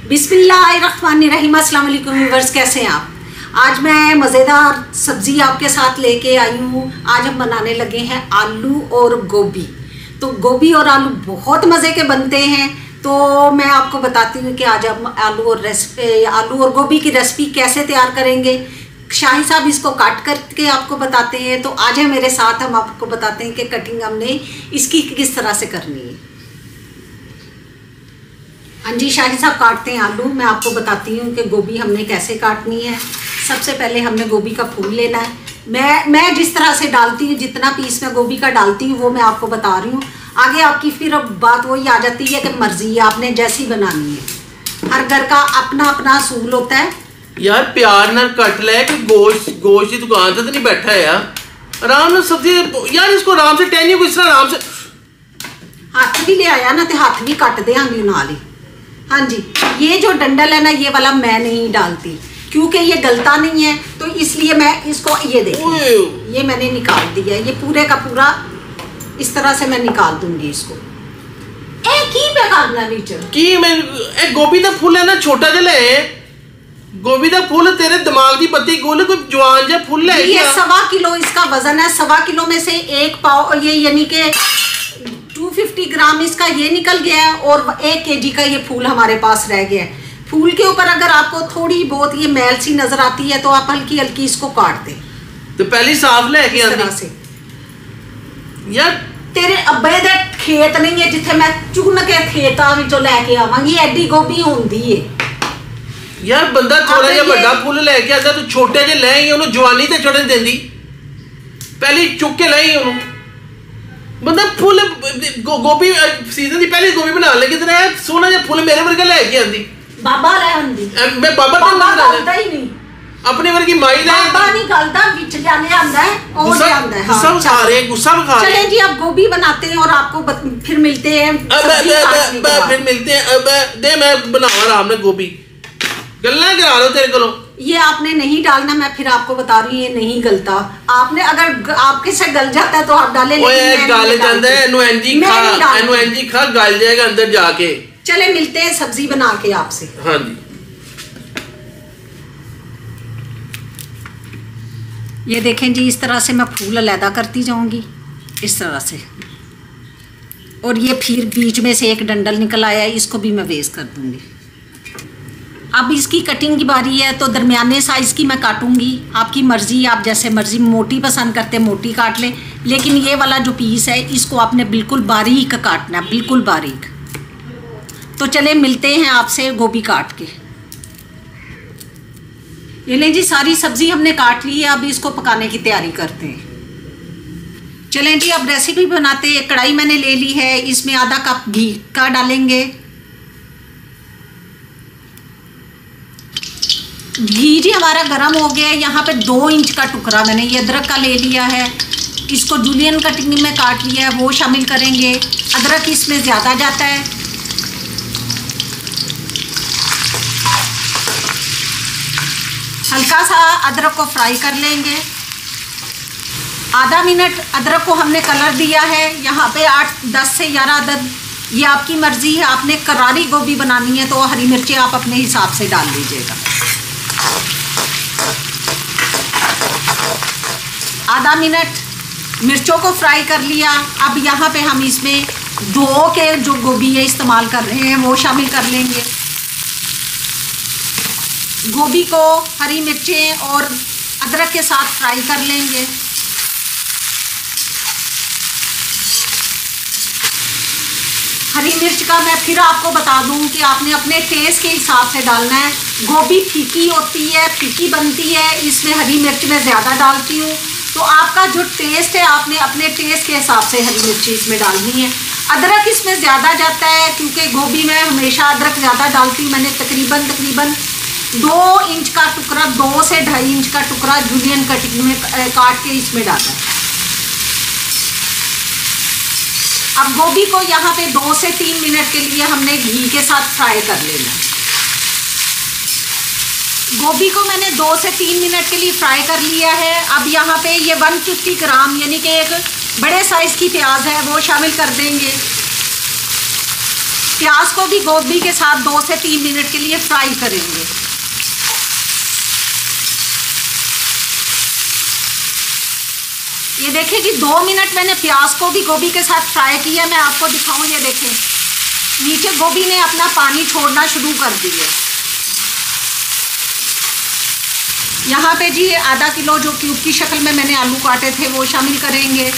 बिस्मिल्लाहिर्रहमानिर्रहीम। अस्सलाम वालेकुम व्यूअर्स, कैसे हैं आप? आज मैं मज़ेदार सब्ज़ी आपके साथ लेके आई हूँ। आज हम बनाने लगे हैं आलू और गोभी। तो गोभी और आलू बहुत मज़े के बनते हैं। तो मैं आपको बताती हूँ कि आज हम आलू और गोभी की रेसिपी कैसे तैयार करेंगे। शाही साहब इसको काट करके आपको बताते हैं। तो आज है मेरे साथ, हम आपको बताते हैं कि कटिंग हमने इसकी किस तरह से करनी है। हाँ जी, शाही साहब काटते हैं आलू। मैं आपको बताती हूँ कि गोभी हमने कैसे काटनी है। सबसे पहले हमने गोभी का फूल लेना है। मैं जिस तरह से डालती हूँ, जितना पीस मैं गोभी का डालती हूँ वो मैं आपको बता रही हूँ। आगे आपकी फिर अब बात वही आ जाती है कि मर्जी है, आपने जैसी बनानी है। हर घर का अपना अपना असूल होता है। यार प्यार ना कट ले कि गोश्त की दुकान से तो नहीं बैठा है यार। आराम से सब्जी यार, इसको आराम से टहनियो को, इस तरह आराम से हाथ भी ले आया ना, तो हाथ भी कट देंगे नाल ही। हाँ जी, ये जो डंडल है ना, ये वाला मैं नहीं डालती क्योंकि ये गलता नहीं है। तो इसलिए मैं इसको ये देखिए, ये मैंने निकाल दिया है। ये पूरे का पूरा इस तरह से मैं निकाल दूंगी इसको। की पे करना नीचे की मैं गोभी का फूल है ना, छोटा जला है गोभी का फूल। तेरे दिमाग की बत्ती गोल, कोई जवान जा फूल है। ये 1.25 किलो इसका वजन है। 1.25 किलो में से 1 पाव ये यानी कि 250 ग्राम इसका ये निकल गया है और 1 kg का ये फूल हमारे पास रह गया है। फूल के ऊपर अगर आपको थोड़ी बहुत ये मैल सी नजर आती है तो आप हल्की हल्की इसको काट दें। तो पहली साफ लेके आती से यार। तेरे अब्बे दे खेत नहीं है जिथे मैं चुन के खेता विचों लेके आवांगी। एडी गोभी होंदी है यार। बंदा थोड़ा जिहा बड़ा फुल लेके आता, तू छोटे जे ले ही ओनू जवानी ते चढ़न देंदी। पहली चुक के ले ही ओनू बंदा फुल गोभी सीजन दी पहली गोभी बना ले। कितना सोना जिहा फुल मेरे वर्गा लेके आंदी। बाबा ले आंदी। मैं बाबा गलता ही नहीं, अपने वर्गी माई ले बाबा नहीं गलता, विच जाने आंदा है और ले आंदा है। गुस्सा खा रहे, गुस्सा खा रहे। चलें जी, अब गोभी बनाते हैं और आपको फिर मिलते हैं। फिर मिलते हैं। दे मैं बनावा आराम से गोभी। गल्ला करा लो तेरे को। ये आपने नहीं डालना, मैं फिर आपको बता रही हूँ, ये नहीं गलता। आपने अगर आपके से गल जाता है तो आप डालें। गल जाता है, एनजी खा गल जाएगा अंदर जाके। चले मिलते हैं सब्जी बना के आपसे। हाँ जी, ये देखें जी, इस तरह से मैं फूल अलहदा करती जाऊंगी इस तरह से। और ये फिर बीच में से एक डंडल निकल आया है, इसको भी मैं वेस्ट कर दूंगी। अब इसकी कटिंग की बारी है तो दरमियाने साइज़ की मैं काटूंगी। आपकी मर्ज़ी, आप जैसे मर्ज़ी, मोटी पसंद करते मोटी काट लें। लेकिन ये वाला जो पीस है इसको आपने बिल्कुल बारीक काटना है, बिल्कुल बारीक। तो चले मिलते हैं आपसे गोभी काट के। ये लें जी, सारी सब्ज़ी हमने काट ली है। अब इसको पकाने की तैयारी करते हैं। चलें जी, अब रेसिपी बनाते हैं। कढ़ाई मैंने ले ली है, इसमें आधा कप घी का डालेंगे। घी जी हमारा गर्म हो गया है। यहाँ पे 2 इंच का टुकड़ा मैंने ये अदरक का ले लिया है। इसको जूलियन कटिंग में काट लिया है, वो शामिल करेंगे। अदरक इसमें ज़्यादा जाता है। हल्का सा अदरक को फ्राई कर लेंगे। आधा मिनट अदरक को हमने कलर दिया है। यहाँ पे 8-10 से 11 अदद, ये आपकी मर्ज़ी है। आपने करारी गोभी बनानी है तो हरी मिर्चें आप अपने हिसाब से डाल लीजिएगा। आधा मिनट मिर्चों को फ्राई कर लिया। अब यहाँ पे हम इसमें धो के जो गोभी है इस्तेमाल कर रहे हैं वो शामिल कर लेंगे। गोभी को हरी मिर्चें और अदरक के साथ फ्राई कर लेंगे। हरी मिर्च का मैं फिर आपको बता दूं कि आपने अपने टेस्ट के हिसाब से डालना है। गोभी फीकी होती है, फीकी बनती है, इसमें हरी मिर्च मैं ज़्यादा डालती हूँ। तो आपका जो टेस्ट है, आपने अपने टेस्ट के हिसाब से हरी मिर्ची इसमें डालनी है। अदरक इसमें ज़्यादा जाता है क्योंकि गोभी में हमेशा अदरक ज़्यादा डालती हूँ। मैंने तकरीबन 2 इंच का टुकड़ा, 2 से 2.5 इंच का टुकड़ा जूलियन कटिंग में काट के इसमें डाला है। अब गोभी को यहाँ पे 2 से 3 मिनट के लिए हमने घी के साथ फ्राई कर लेना है। गोभी को मैंने 2 से 3 मिनट के लिए फ्राई कर लिया है। अब यहाँ पे ये 150 ग्राम यानी कि एक बड़े साइज़ की प्याज है वो शामिल कर देंगे। प्याज को भी गोभी के साथ 2 से 3 मिनट के लिए फ्राई करेंगे। ये देखिए कि 2 मिनट मैंने प्याज को भी गोभी के साथ फ्राई किया। मैं आपको दिखाऊं, ये देखें नीचे गोभी ने अपना पानी छोड़ना शुरू कर दिया। यहाँ पे जी आधा किलो जो क्यूब की शक्ल में मैंने आलू काटे थे वो शामिल करेंगे।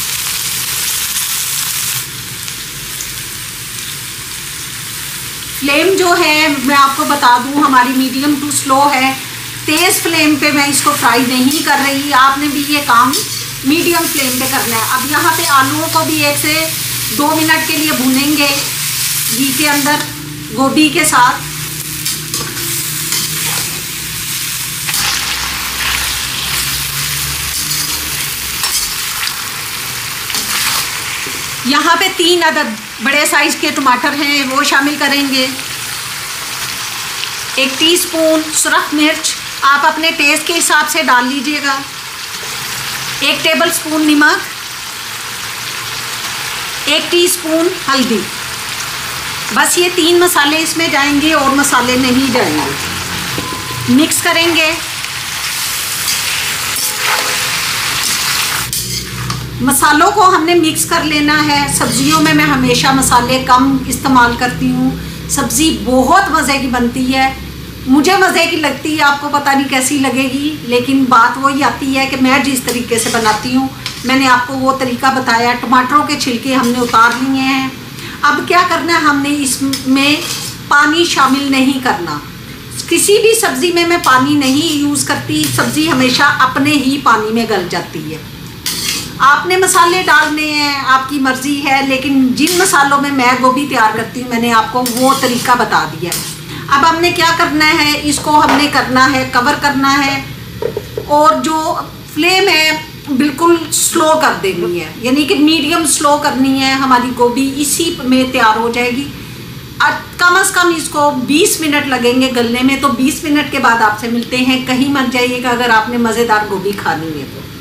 फ्लेम जो है मैं आपको बता दूं हमारी मीडियम टू स्लो है। तेज़ फ्लेम पे मैं इसको फ्राई नहीं कर रही। आपने भी ये काम मीडियम फ्लेम पे करना है। अब यहाँ पे आलूओं को भी 1 से 2 मिनट के लिए भूनेंगे घी के अंदर गोभी के साथ। यहाँ पे 3 अदद बड़े साइज के टमाटर हैं वो शामिल करेंगे। 1 टीस्पून सुरख मिर्च आप अपने टेस्ट के हिसाब से डाल लीजिएगा। 1 टेबलस्पून नमक, 1 टीस्पून हल्दी। बस ये 3 मसाले इसमें जाएंगे और मसाले नहीं जाएंगे। मिक्स करेंगे। मसालों को हमने मिक्स कर लेना है। सब्जियों में मैं हमेशा मसाले कम इस्तेमाल करती हूँ। सब्ज़ी बहुत मज़े की बनती है, मुझे मज़े की लगती है, आपको पता नहीं कैसी लगेगी, लेकिन बात वही आती है कि मैं जिस तरीके से बनाती हूँ मैंने आपको वो तरीका बताया। टमाटरों के छिलके हमने उतार लिए हैं। अब क्या करना है, हमने इसमें पानी शामिल नहीं करना। किसी भी सब्ज़ी में मैं पानी नहीं यूज़ करती। सब्ज़ी हमेशा अपने ही पानी में गल जाती है। आपने मसाले डालने हैं, आपकी मर्ज़ी है, लेकिन जिन मसालों में मैं गोभी तैयार करती हूँ मैंने आपको वो तरीका बता दिया। अब हमने क्या करना है, इसको हमने करना है कवर करना है और जो फ्लेम है बिल्कुल स्लो कर देनी है, यानी कि मीडियम स्लो करनी है। हमारी गोभी इसी में तैयार हो जाएगी। कम से कम इसको 20 मिनट लगेंगे गलने में। तो 20 मिनट के बाद आपसे मिलते हैं। कहीं मत जाइएगा अगर आपने मज़ेदार गोभी खानी है तो।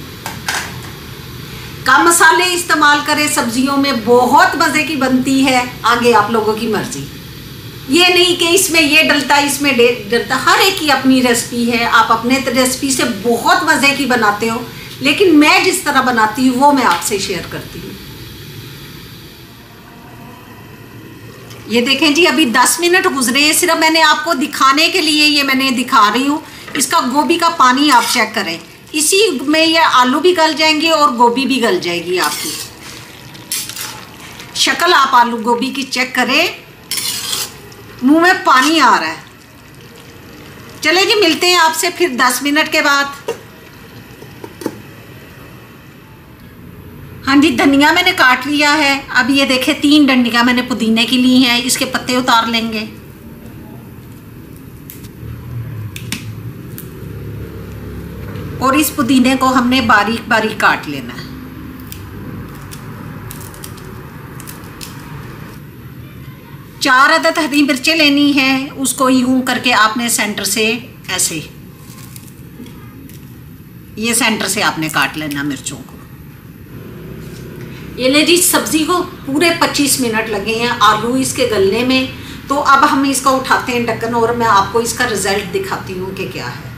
कम मसाले इस्तेमाल करें सब्जियों में, बहुत मज़े की बनती है। आगे आप लोगों की मर्ज़ी। ये नहीं कि इसमें ये डलता इसमें डलता, हर एक की अपनी रेसिपी है। आप अपने रेसिपी से बहुत मज़े की बनाते हो, लेकिन मैं जिस तरह बनाती हूँ वो मैं आपसे शेयर करती हूँ। ये देखें जी, अभी 10 मिनट गुजरे हैं। सिर्फ मैंने आपको दिखाने के लिए ये मैंने दिखा रही हूँ। इसका गोभी का पानी आप चेक करें, इसी में ये आलू भी गल जाएंगे और गोभी भी गल जाएगी। आपकी शक्ल आप आलू गोभी की चेक करें, मुंह में पानी आ रहा है। चले जी, मिलते हैं आपसे फिर 10 मिनट के बाद। हाँ जी, धनिया मैंने काट लिया है। अब ये देखें 3 डंडियां मैंने पुदीने की ली हैं। इसके पत्ते उतार लेंगे। और इस पुदीने को हमने बारीक बारीक काट लेना है। चार अदद हरी मिर्चें लेनी है। उसको यूं करके आपने सेंटर से ऐसे, ये सेंटर से आपने काट लेना मिर्चों को। ये ले जी, सब्जी को पूरे 25 मिनट लगे हैं आलू इसके गलने में। तो अब हम इसको उठाते हैं ढक्कन और मैं आपको इसका रिजल्ट दिखाती हूँ कि क्या है।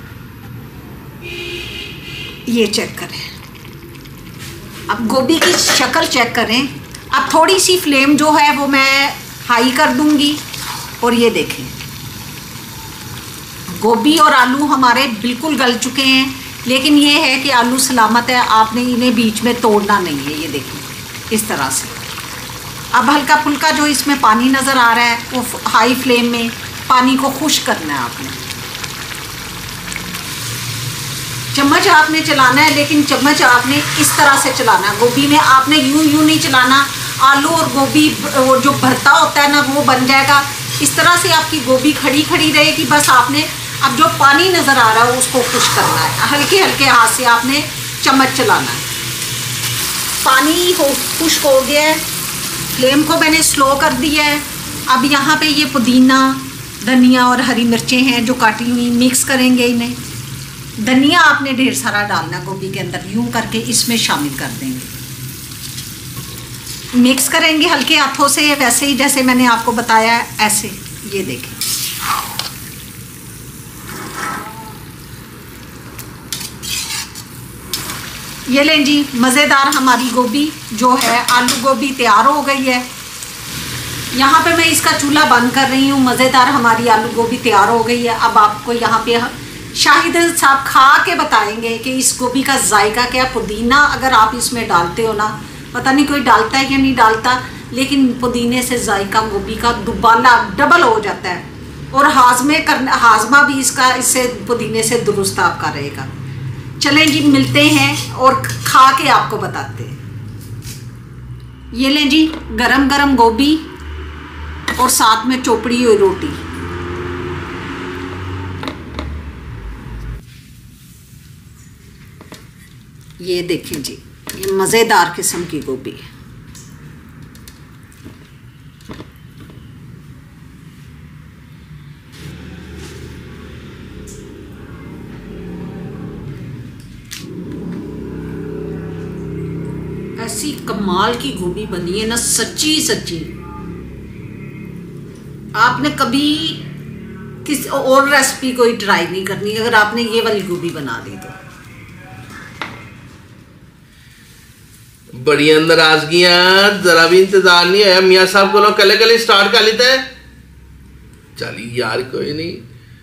ये चेक करें, अब गोभी की शक्ल चेक करें। अब थोड़ी सी फ्लेम जो है वो मैं हाई कर दूंगी और ये देखें गोभी और आलू हमारे बिल्कुल गल चुके हैं। लेकिन ये है कि आलू सलामत है, आपने इन्हें बीच में तोड़ना नहीं है। ये देखें इस तरह से। अब हल्का फुल्का जो इसमें पानी नज़र आ रहा है वो हाई फ्लेम में पानी को खुश्क करना है आपने। चम्मच आपने चलाना है, लेकिन चम्मच आपने इस तरह से चलाना है। गोभी में आपने यूं नहीं चलाना। आलू और गोभी वो जो भरता होता है ना वो बन जाएगा। इस तरह से आपकी गोभी खड़ी खड़ी रहेगी। बस आपने अब जो पानी नज़र आ रहा है उसको खुश्क करना है। हल्के हल्के हाथ से आपने चम्मच चलाना है। पानी खुश्क हो गया है। फ्लेम को मैंने स्लो कर दिया है। अब यहाँ पे ये पुदीना, धनिया और हरी मिर्चें हैं जो काटी हुई, मिक्स करेंगे इन्हें। धनिया आपने ढेर सारा डालना गोभी के अंदर, यूं करके इसमें शामिल कर देंगे। मिक्स करेंगे हल्के हाथों से, वैसे ही जैसे मैंने आपको बताया है, ऐसे। ये देखें, ये लें जी, मज़ेदार हमारी गोभी जो है, आलू गोभी तैयार हो गई है। यहाँ पे मैं इसका चूल्हा बंद कर रही हूँ। मज़ेदार हमारी आलू गोभी तैयार हो गई है। अब आपको यहाँ पे शाहिद साहब खा के बताएंगे कि इस गोभी का जायका क्या। पुदीना अगर आप इसमें डालते हो ना, पता नहीं कोई डालता है या नहीं डालता, लेकिन पुदीने से जायका गोभी का दुबाला डबल हो जाता है, और हाजमा भी इसका इससे पुदीने से दुरुस्त आपका रहेगा। चलें जी, मिलते हैं और खा के आपको बताते हैं। ये लें जी, गरम गरम गोभी और साथ में चोपड़ी हुई रोटी। ये देखें जी, ये मज़ेदार किस्म की गोभी है। ऐसी कमाल की गोभी बनी है ना, सच्ची सच्ची। आपने कभी किसी और रेसिपी कोई ट्राई नहीं करनी अगर आपने ये वाली गोभी बना दी तो। बड़ी नाराजगियां, जरा भी इंतजार नहीं है। मियाँ साहब को कल कल स्टार्ट कर लेता है। चली यार कोई नहीं,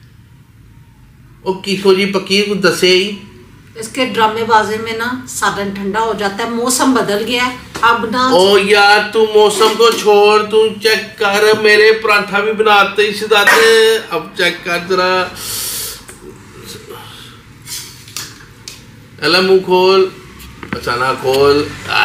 ओ किसो जी पक्की कुछ दसे ही। इसके ड्रामेबाजी में ना साधन ठंडा हो जाता है, मौसम बदल गया है अब ना। ओ यार तू मौसम को छोड़, तू चेक कर, मेरे पराठा भी बनाते ही सिदाते। अब चेक कर जरा, अला मुंह खोल, अचाना खोल।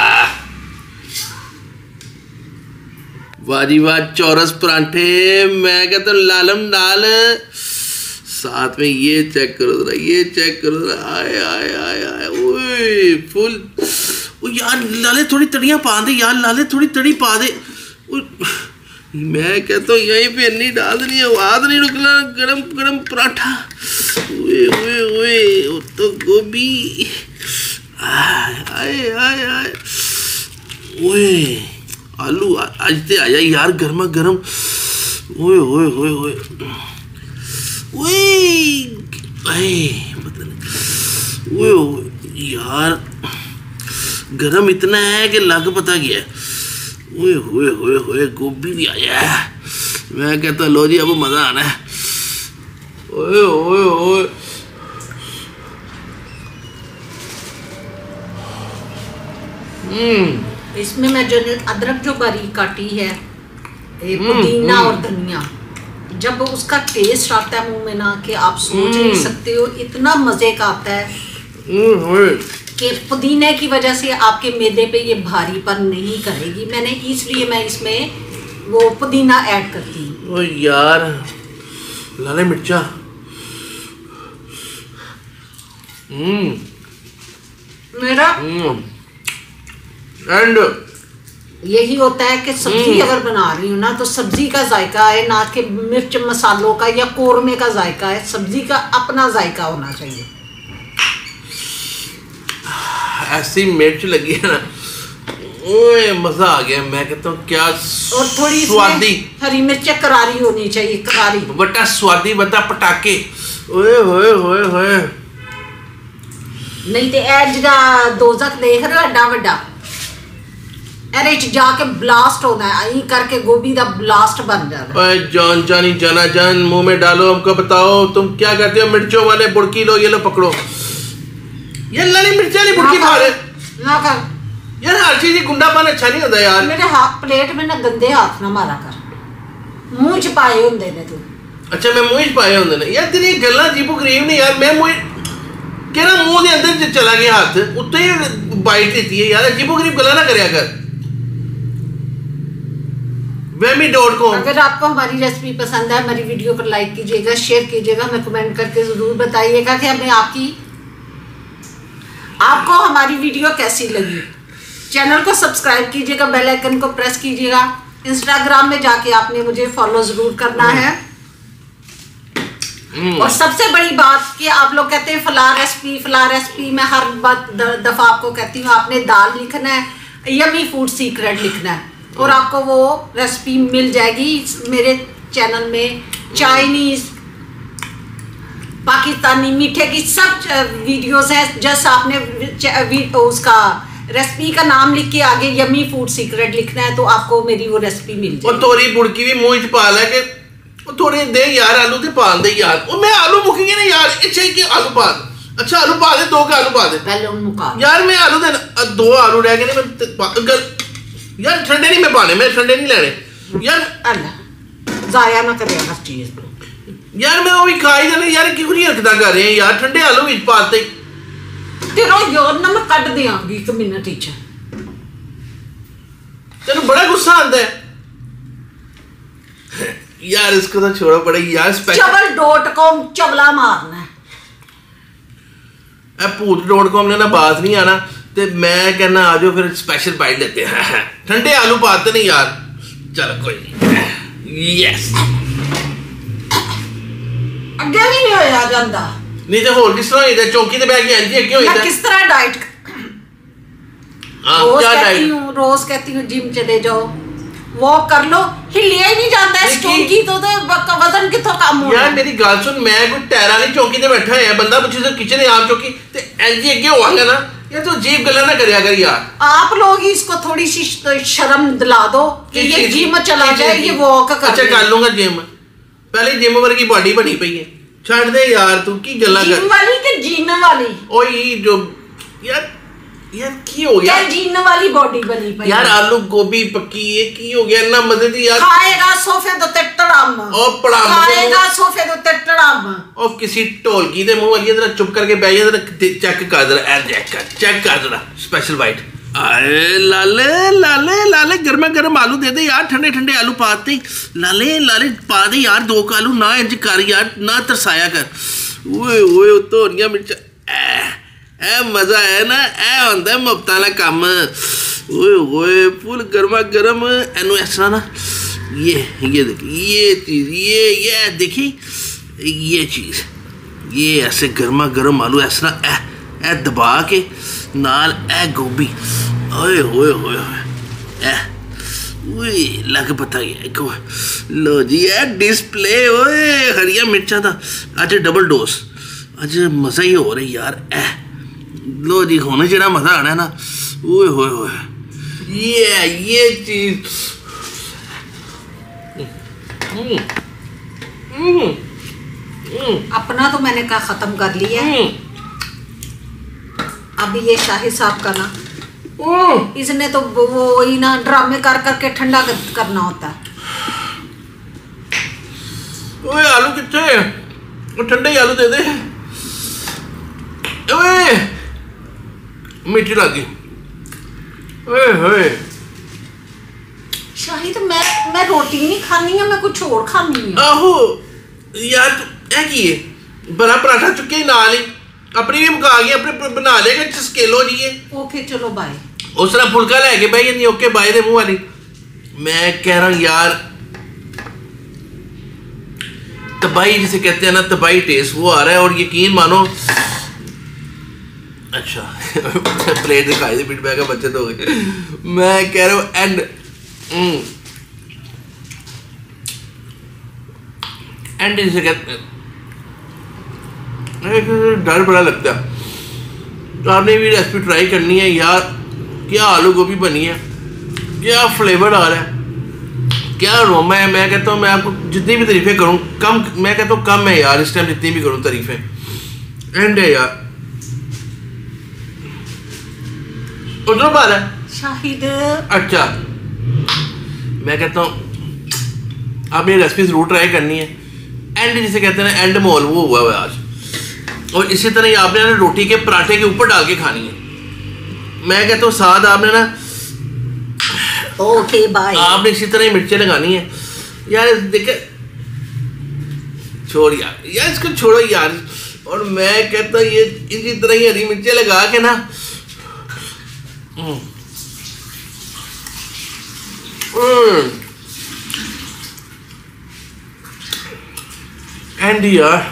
वाह जी वाह, चौरस परांठे। मैं कहता हूँ लालम डाल, साथ में ये चेक करो जरा, ये चेक करो जरा। आए आए आए आए, ओए फुल। ओ यार लाले थोड़ी तड़ियाँ पा दे यार, लाले थोड़ी तड़ी पा दे। मैं कहता हूँ यहीं पे नहीं डाल देनी, आवाज नहीं रुकना। गरम गरम पराठा, ओए ओए ओए, वो तो गोभी। आए आए आए आए, ओए आलू आज ते आया यार, गर्मा गर्म। ओए ओए ओए ओए पता नहीं, ओए यार गरम इतना है कि लग पता गया। ओए होए होए होए, गोभी भी आया है। मैं कहता लो जी अब मजा आना है। ओए ओए ओए, इसमें मैं जो अदरक जो बारीक काटी है, पुदीना और धनिया, जब उसका टेस्ट आता है मुंह में ना, कि आप सोच नहीं सकते हो, इतना मजे का आता है कि पुदीने की वजह से आपके मैदे पे ये भारीपन नहीं करेगी। इसलिए मैं इसमें वो पुदीना ऐड करती हूँ। ओ यार लाले मिर्चा। मेरा एंड यही होता है कि सब्जी अगर बना रही हूँ ना, तो सब्जी का जायका है, ना कि मिर्च मसालों का या कोरमे का जायका है। सब्जी का अपना जायका होना चाहिए। ऐसी मिर्च लगी है ना, ओए मजा आ गया। मैं कहता हूँ क्या और थोड़ी स्वादी हरी मिर्च करारी होनी चाहिए, करारी बटा स्वादी बता पटाके। ओए होए होए होए, नहीं तो ए जिदा दोजख देख रहे हो एडा वड्डा, एरे च जाके ब्लास्ट होना है। आई करके गोभी का ब्लास्ट बन जाना। ओए जान जानी जाना जान, मुंह में डालो, हमको बताओ तुम क्या कहते हो। मिर्चों वाले बुड़की लो, ये लो पकड़ो। ये लाली मिर्च वाली बुड़की खा रहे ना कर यार, हर चीज गुंडापन अच्छा नहीं होता यार। मेरे हाथ प्लेट में ना गंदे हाथ ना मारा कर, मुंह च पाए होंगे ने तू। अच्छा मैं मुंह च पाए होंगे ने यार, तेरी गल्ला जीबो करीब नहीं यार। मैं मुंह केरा मुंह के अंदर चला गया हाथ, उत्ते ही बाइट देती है यार। जीबो करीब गल्ला ना करया कर। wemi.com। अगर आपको हमारी रेसिपी पसंद है, हमारी वीडियो पर लाइक कीजिएगा, शेयर कीजिएगा, हमें कमेंट करके जरूर बताइएगा कि हमें आपको हमारी वीडियो कैसी लगी। चैनल को सब्सक्राइब कीजिएगा, बेल आइकन को प्रेस कीजिएगा। इंस्टाग्राम में जाके आपने मुझे फॉलो जरूर करना है। और सबसे बड़ी बात कि आप लोग कहते हैं फला रेसिपी, मैं हर बात दफा आपको कहती हूँ, आपने दाल लिखना है, यमी फूड सीक्रेट लिखना है और आपको वो रेसिपी मिल जाएगी मेरे चैनल में। चाइनीज, पाकिस्तानी, मीठे की सब वीडियोस है। जस्ट आपने उसका रेसिपी का नाम लिख के आगे यमी फूड सीक्रेट लिखना है तो आपको मेरी वो रेसिपी मिल जाएगी। और तोरी बुड़की भी मुंह च पा लै के थोड़े दे यार, आलू ते पाल दे यार। और मैं आलू मुकेंगे ना यार, अच्छा कि आलू पा दे। अच्छा आलू पा दे, 2 के आलू पा दे पहले मुका यार। मैं आलू दे 2 आलू रह गए मैं यार। ठंडे नहीं मैं पाने, मैं ठंडे नहीं लेने यार। अल्लाह जाया ना करे हर चीज यार। मैं वो भी खा ही देने यार, क्यों नहीं हरकतां कर रहे हैं यार। ठंडे आलू विच पाते तेरा यार ना मैं कट देंगी 1 मिनट ही। तेन बड़ा गुस्सा आता है यार। इसको तो छोड़ो पड़े यार। चवल.com चवला मारना है। भूत.com ने ना बात नहीं आना ते मैं कहना आ जाओ फिर स्पेशल बाइट लेते हैं। ठंडे आलू पाते नहीं यार। चलो कोई नहीं। यस अगे भी नहीं होया जांदा। नहीं तो होर किस तरह होइदा? चौकी ते बैठ के अंजी अगे होइदा। मैं किस तरह डाइट रोज कहती हूँ जिम चले जाओ, वॉक कर लो, हिलिया ही नहीं जाता है चौकी तो वजन किथों कम हो यार। मेरी गल सुन, मैं कोई टैरा नहीं चौकी ते बैठा है। बंदा पूछे तो किचन आप चौकी ते एलजी अगे होवांगा ना यार। तो अजीब गल्ला ना करया कर यार। आप लोग ही इसको थोड़ी सी शर्म दिला दो कि ये जिम चला जाए, ये वॉक कर। अच्छा कर लूंगा जिम। पहले जिम वर्गी बॉडी बनी पई है। छड़ दे यार तू की गल्ला कर। जिम वाली के जीन वाली ओए जो यार की हो गया? जीन वाली बॉडी बनी पई यार। आलू गोभी पक्की है की हो गया ना मदद यार। खाएगा सोफे दे उत्ते टड़ाम ओ पड़ाम खाएगा सोफे दे उत्ते टड़ाम। ओ किसी ढोलकी दे मुंह वाली जरा चुप करके बैठ जा, जरा चेक कर जरा, चेक कर जरा स्पेशल बाइट। अरे लाले लाले लाले गर्मा गर्म आलू दे दे यार। ठंडे ठंडे आलू पाते लाले लाले पा दे यार। 2 आलू ना इंज कर यार, ना तरसाया कर। ओए ओए धोरियां मिर्चा ए मजा है ना। ए होंदा मुफ्तां दा कम। ओए ओए फुल गर्मा गर्म। एनू इस तरह ना ये देख ये चीज ये देखी ये चीज ये ऐसे गर्मा गर्म आलू इस तरह ए दबा के नाल ए गोभी। ओए ओए ओए ओए लग पता ही लो जी ए डिस्प्ले। ओए हरिया मिर्चा दा अज डबल डोज। अज मजा ही हो रही यार। लो जी होने जरा मजा आना है ना। ओए होए होए ये चीज अपना तो मैंने कहा खत्म कर लिया है। अभी ये शाहिद साहब का ना इसने तो वो ही ना ड्रामे कर करके ठंडा करना होता है। ओए आलू कितने है? वो ठंडे ही आलू दे दे। ओए मीठी लगी। ओए होए शाहिद मैं रोटी नहीं खानी है, मैं कुछ और खानी है। आहो यार तू ए की है बड़ा पराठा चुके नाल ही अपनी भी मुका गई, अपने बना लेगा स्केलो जी। ओके चलो बाय। उस तरह फुलका लेके बह जाती। ओके बाय दे मुंह वाली। मैं कह रहा हूँ यार तबाही जिसे कहते हैं ना, तबाही टेस्ट वो आ रहा है। और यकीन मानो अच्छा प्लेट दिखाई थी पिट बैग बच्चे तो हो गए। मैं कह रहा हूँ एंड जिसे कहते हैं डर बड़ा लगता है। तो आपने भी रेसिपी ट्राई करनी है यार। क्या आलू गोभी बनी है, क्या फ्लेवर आ रहा है, क्या अरोमा है। मैं कहता हूँ मैं आपको जितनी भी तारीफें करूँ कम, मैं कहता हूँ कम है यार इस टाइम जितनी भी करूँ तारीफें। एंड है यार। उधर बात है शाहिद। अच्छा मैं कहता हूँ आपने रेसिपी जरूर ट्राई करनी है। एंड जिसे कहते हैं ना एंड मॉल वो हुआ है आज। और इसी तरह ही आपने ना रोटी के पराठे के ऊपर डाल के खानी है। मैं कहता हूँ साथ आपने ना ओके बाय। आपने इसी तरह ही मिर्चें लगानी है यार। देखे छोड़ यार इसको छोड़ो यार। और मैं कहता हूँ ये इसी तरह ही हरी मिर्चें लगा के ना एंड यार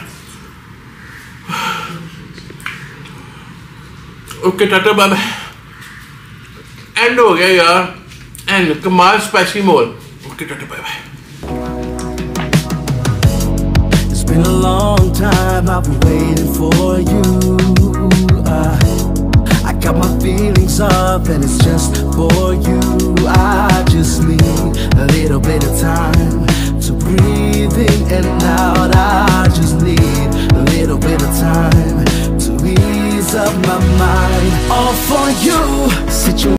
okay tata bye bye. And हो गया यार, एंड कमाल spicy mole. Okay tata bye bye. It's been a long time I've been waiting for you. I got my feelings up and it's just for you. I just need a little bit of time to breathe in and out. I just need a little bit of time to ease up my mind. All for you.